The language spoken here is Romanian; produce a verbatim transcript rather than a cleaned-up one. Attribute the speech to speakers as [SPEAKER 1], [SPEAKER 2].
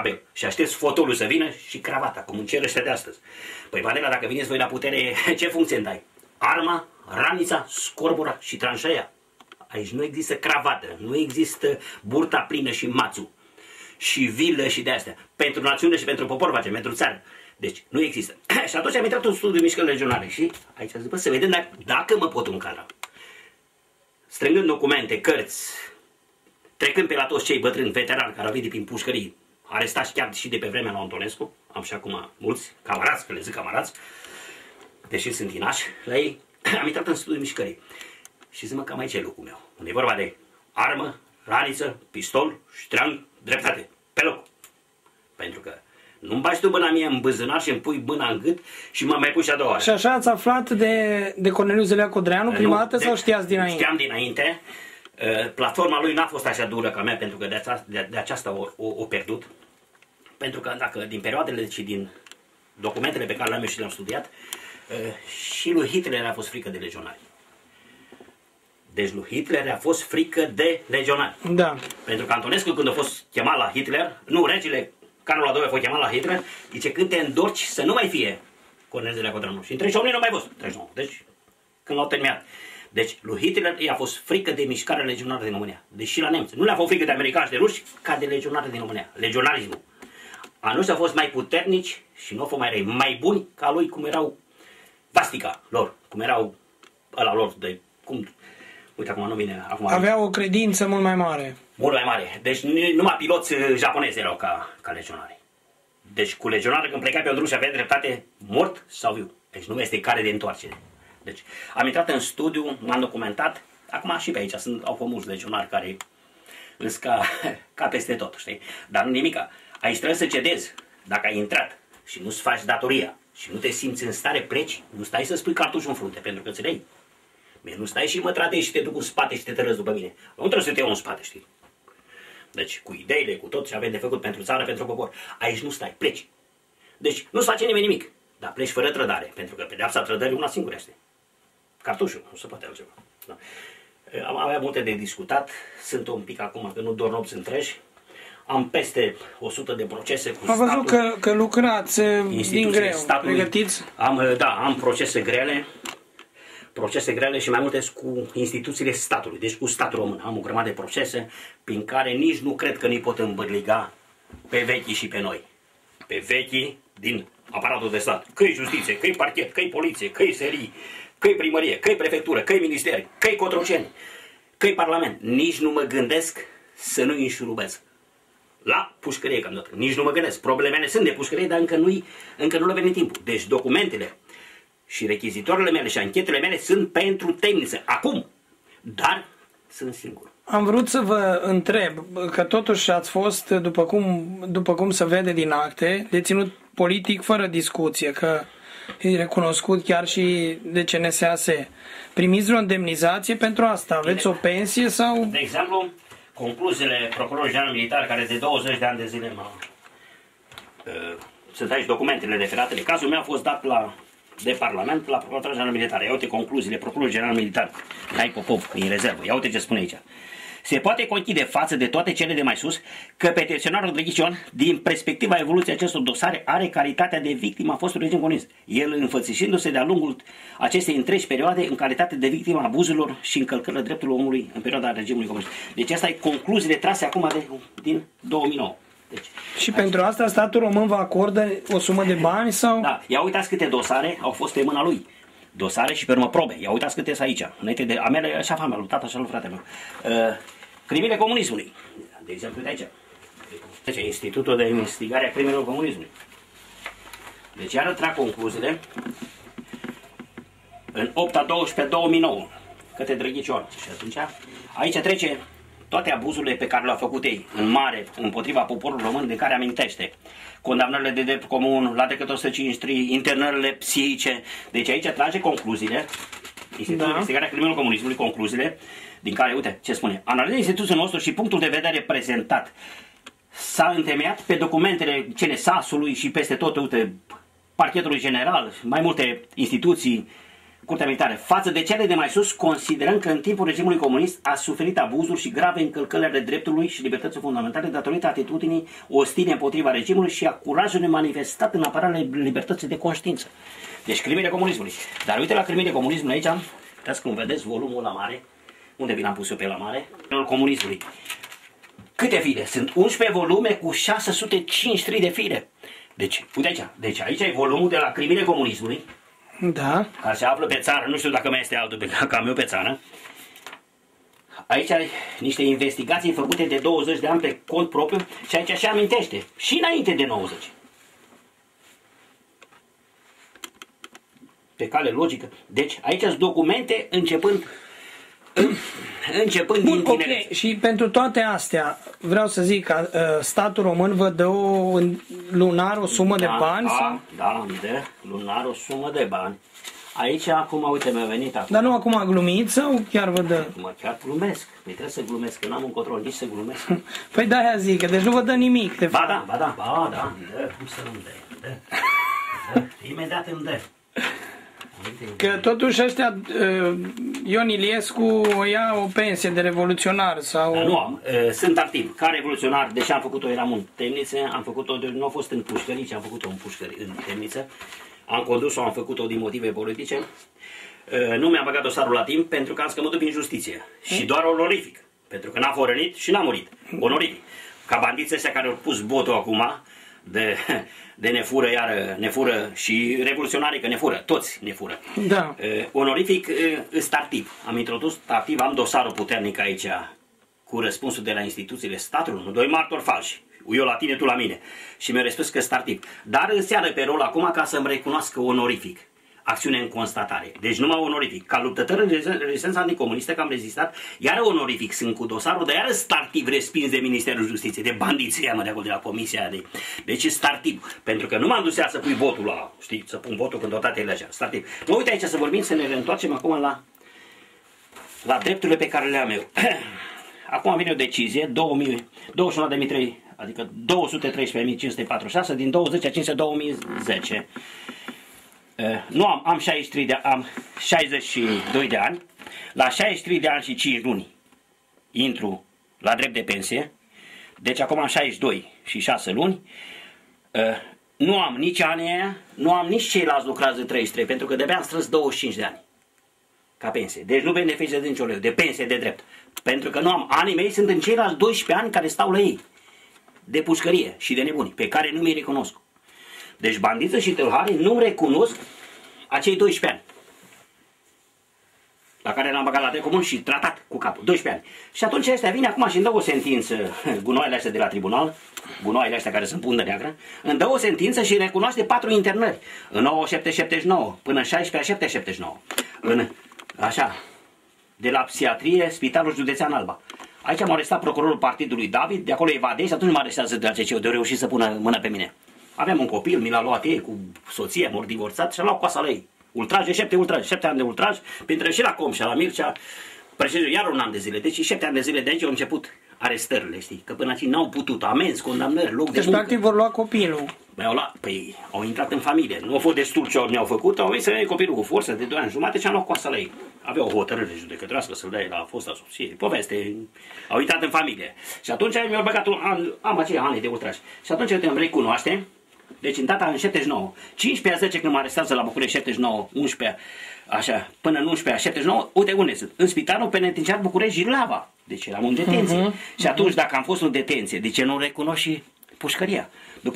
[SPEAKER 1] Abel. Și aștepți fotolul să vină și cravata, cum în cer ăștia de astăzi. Păi, Vanela, dacă vineți voi la putere, ce funcție îmi dai? Arma, ranița, scorbura și tranșaia. Aici nu există cravată, nu există burta plină și mațul. Și vilă și de astea. Pentru națiune și pentru popor facem, pentru țară. Deci, nu există. Și atunci am intrat în studiul mișcări legionare și aici zic, bă, să vedem dacă, dacă mă pot încadra. Strângând documente, cărți, trecând pe la toți cei bătrâni, veterani care au venit prin pușcării, arestați chiar și de pe vremea lui Antonescu, am și acum mulți camarați, că le zic camarați, deși sunt inași la ei, am intrat în studiul mișcării. Și zic, mă, cam aici e locul meu. Unde e vorba de armă, raniță, pistol, ștreang, dreptate, pe loc. Pentru că nu-mi bagi tu mâna mie în bâzânar și îmi pui mâna în gât și mă mai pui și a doua oară.
[SPEAKER 2] Și așa ați aflat de, de Corneliu Zelea Codreanu prima dată sau știați dinainte?
[SPEAKER 1] Știam dinainte. Platforma lui n-a fost așa dură ca mea, pentru că de, aceasta, de, de aceasta o, o, o pierdut. Pentru că dacă din perioadele și din documentele pe care le-am eu și le-am studiat, și lui Hitler a fost frică de legionari. Deci lui Hitler a fost frică de legionari.
[SPEAKER 2] Da. Pentru
[SPEAKER 1] că Antonescu, când a fost chemat la Hitler, nu, regele Carol al doilea a fost chemat la Hitler, zice, când te îndorci să nu mai fie Corneliu Zelea Codreanu. Și în treizeci și opt nu mai fost. treizeci și nouă. Deci, când l-au terminat. Deci, lui Hitler i-a fost frică de mișcarea legionară din România. Deși la nemți. Nu le-a fost frică de americani și de ruși, ca de legionare din România. Legionarismul. A noștri au fost mai puternici și nu au fost mai răi, mai buni ca lui, cum erau Vastica lor, cum erau ăla lor de cum. Uite, acum nu vine. Acum
[SPEAKER 2] avea o credință mult mai mare.
[SPEAKER 1] Mult mai mare. Deci numai piloți japonezi erau ca, ca legionari. Deci cu legionari, când plecai pe un drum și avea dreptate, mort sau viu. Deci nu este care de întoarcere. Deci am intrat în studiu, m-am documentat. Acum și pe aici sunt, au fost mulți legionari care îs ca, ca peste tot, știi? Dar nu nimica. Aici trebuie să cedezi. Dacă ai intrat și nu-ți faci datoria și nu te simți în stare, pleci. Nu stai să spui cartușul în frunte, pentru că ți le iei. Bine, nu stai și mă tratezi și te duc în spate și te tărăzi după mine. Nu trebuie să te iau în spate, știi? Deci, cu ideile, cu tot ce avem de făcut pentru țară, pentru popor. Aici nu stai, pleci. Deci, nu-ți face nimeni nimic. Dar pleci fără trădare, pentru că pedeapsa trădării una singură este. Cartușul, nu se poate altceva. Da. Am avea multe de discutat. Sunt un pic acum, că nu dorm nopți întregi. Am peste o sută de procese cu statul.
[SPEAKER 2] Am văzut că, că lucrați din greu,
[SPEAKER 1] statului.
[SPEAKER 2] Pregătiți?
[SPEAKER 1] Am, da, am procese grele. Procese grele și mai multe cu instituțiile statului, deci cu statul român. Am o grămadă de procese prin care nici nu cred că ne pot îmbărliga pe vechii și pe noi. Pe vechii din aparatul de stat. Că-i justiție, că-i parchet, că-i poliție, că-i serii, că-i primărie, că-i prefectură, că-i ministeri, că-i cotroceni, că-i parlament. Nici nu mă gândesc să nu-i înșurubesc. La pușcărie, cam dat. Nici nu mă gândesc. Problemele sunt de pușcărie, dar încă, nu încă nu le vine timpul. Deci documentele și rechizitorele mele și anchetele mele sunt pentru temniță. Acum. Dar sunt singur.
[SPEAKER 2] Am vrut să vă întreb, că totuși ați fost, după cum, după cum se vede din acte, deținut politic fără discuție, că e recunoscut chiar și de C N S A S. Primiți vreo indemnizație pentru asta? Aveți o pensie sau...
[SPEAKER 1] De exemplu, concluziile procurorului general militar, care de douăzeci de ani de zile mă... Uh, sunt aici documentele referate de cazul meu, a fost dat la... de Parlament la Procuratura Generală Militară. Ia uite concluziile Procurorului General Militar. Hai Popov, în rezervă. Ia uite ce spune aici. Se poate conchide față de toate cele de mai sus că petiționarul Drăghicion, din perspectiva evoluției acestor dosare, are calitatea de victimă a fostului regim comunist. El înfățișându-se de-a lungul acestei întregi perioade în calitate de victimă a abuzurilor și încălcărilor drepturilor omului în perioada regimului comunist. Deci asta e concluziile trase acum de, din două mii nouă. Deci,
[SPEAKER 2] și aici, pentru asta statul român vă acordă o sumă de bani sau?
[SPEAKER 1] Da, ia uitați câte dosare au fost pe mâna lui. Dosare și pe urmă probe. Ia uitați câte sunt aici. Înainte de a mele și a famea lui tata și a lui frate meu. Uh, crimile comunismului. De exemplu, de aici. Deci, Institutul de Investigare a Crimelor Comunismului. Deci, iară trag concluziile în opt a doisprezece două mii nouă. Către Drăghicion. Și atunci, aici trece toate abuzurile pe care le-au făcut ei în mare împotriva poporului român, de care amintește condamnările de drept comun la decretul o sută cincizeci și trei, internările psihice. Deci aici trage concluziile, Institutul da. de Investigare a Crimelor Comunismului, concluziile, din care, uite, ce spune, analiza instituției nostru și punctul de vedere prezentat s-a întemeiat pe documentele C N S A S-ului și peste tot, uite, parchetului general, mai multe instituții Curtea Militară, față de cele de mai sus, considerăm că în timpul regimului comunist a suferit abuzuri și grave încălcări ale dreptului și libertății fundamentale datorită atitudinii ostile împotriva regimului și a curajului manifestat în apărarea libertății de conștiință. Deci crimele comunismului. Dar uite la crimele comunismului aici, uitați cum vedeți volumul la mare, unde vi l-am pus eu pe la mare, al comunismului. Câte fire? Sunt unsprezece volume cu șase sute cincizeci și trei de fire. Deci, uite aici, deci aici e volumul de la crimele comunismului.
[SPEAKER 2] Da.
[SPEAKER 1] Care se află pe țară, nu știu dacă mai este altul pe cam eu pe țară. Aici ai niște investigații făcute de douăzeci de ani pe cont propriu și aici și amintește, și înainte de nouăzeci. Pe cale logică. Deci aici sunt documente începând începând
[SPEAKER 2] Bun,
[SPEAKER 1] din
[SPEAKER 2] ok,
[SPEAKER 1] tineret.
[SPEAKER 2] și pentru toate astea vreau să zic că uh, statul român vă dă o, lunar o sumă
[SPEAKER 1] da,
[SPEAKER 2] de bani?
[SPEAKER 1] Da,
[SPEAKER 2] Sau?
[SPEAKER 1] da, îmi dă lunar o sumă de bani. Aici, acum, uite, mi-a venit acum.
[SPEAKER 2] Dar nu acum glumiți sau chiar vă dă?
[SPEAKER 1] Mă, chiar glumesc. Păi trebuie să glumesc, că n-am un control, nici să glumesc.
[SPEAKER 2] Păi de-aia zic, că deci nu vă dă nimic, de fapt.
[SPEAKER 1] Ba da, ba da, ba da, îmi dă, cum să nu-mi dă, îmi dă, îmi dă, imediat îmi dă.
[SPEAKER 2] Că totuși ăștia, uh, Ion Iliescu o ia o pensie de revoluționar sau...
[SPEAKER 1] Nu am, sunt activ. Ca revoluționar, deși am făcut-o, eram în temniță, am făcut-o, nu a fost în pușcării, ci am făcut-o în pușcării, în temniță. Am condus-o, am făcut-o din motive politice. Nu mi-am băgat dosarul la timp pentru că am scămătut în justiție. Și doar onorific. Pentru că n-a fost rănit și n-a murit. Onorific. Ca bandiții ăștia care au pus botul acum, de, de ne fură, iar ne fură și revoluționarii, că ne fură, toți ne fură.
[SPEAKER 2] Da.
[SPEAKER 1] Uh, onorific, uh, startiv. Am introdus startiv, am dosarul puternic aici cu răspunsul de la instituțiile statului, nu doi martori falși. Eu la tine, tu la mine. Și mi-a răspuns că startiv. Dar înseamnă pe rol acum ca să-mi recunoască onorific. Acțiune în constatare. Deci numai onorific. Ca luptător în rezistența anticomunistă, că am rezistat, iar onorific sunt cu dosarul, dar iar startiv respins de Ministerul Justiției, de bandiția, mă, de acolo, de la comisia de... Deci startiv. Pentru că nu m-am dus să pui votul la, știi, să pun votul când toate ele așa. Startiv. Mă uite aici să vorbim, să ne reîntoarcem acum la, la drepturile pe care le am eu. Acum vine o decizie, douăzeci și unu de mii trei sute, adică două sute treisprezece mii cinci sute patruzeci și șase din douăzeci a cincizeci două mii zece. Uh, nu am, am șaizeci și trei de, am șaizeci și doi de ani, la șaizeci și trei de ani și cinci luni intru la drept de pensie, deci acum am șaizeci și doi și șase luni, uh, nu am nici anii aia, nu am nici ceilalți lucrați de treizeci și trei, pentru că de-abia am strâns douăzeci și cinci de ani ca pensie, deci nu beneficiez de nicio leu, de pensie de drept, pentru că nu am, anii mei sunt în ceilalți doisprezece ani care stau la ei, de pușcărie și de nebuni, pe care nu mi-i recunosc. Deci bandiță și tâlhari nu-mi recunosc acei doisprezece ani la care l-am băgat la drept comun și tratat cu capul, doisprezece ani. Și atunci ăștia vine acum și îmi dă o sentință, gunoaiele astea de la tribunal, gunoaiele astea care sunt pundă neagră, îmi dă o sentință și recunoaște patru internări, în nouă șapte șapte nouă până în șaisprezece șapte șapte nouă, în, așa, de la psihiatrie, Spitalul Județean Alba. Aici m-a arestat procurorul partidului David, de acolo evadei și atunci mă arestează de ce eu de reușit să pună mână pe mine. Aveam un copil, mi l-a luat ei cu soția, m-au divorțat și am luat coasa la ei. Ultraj de șapte ultraj, șapte ani de ultraj, printre și la Comșa, la Mircea, președinte, iar un an de zile. Deci șapte ani de zile de aici au început arestările, știi? Că până aici n-au putut, amenzi, condamnări, loc de
[SPEAKER 2] Deci
[SPEAKER 1] muncă.
[SPEAKER 2] practic vor lua copilul.
[SPEAKER 1] Băi, au, luat, păi, au intrat în familie, nu au fost destul ce mi-au făcut, au venit să iei copilul cu forță de doi ani jumate și am luat coasa la ei. Aveau o hotărâre judecătorească să-l dai la fosta soție. Poveste, au intrat în familie. Și atunci mi-au băgat un an, am acei ani de ultraj. Și atunci te îmi recunoaște. Deci în data în șaptezeci și nouă, cincisprezece a zece când mă arestează la București, șaptezeci și nouă, unsprezece, așa, până în unsprezece, șaptezeci și nouă, uite unde sunt, în Spitalul Penitenciar București, Jirlava, deci eram în detenție. Uh-huh. Și atunci dacă am fost în detenție, de ce nu recunosc și pușcăria?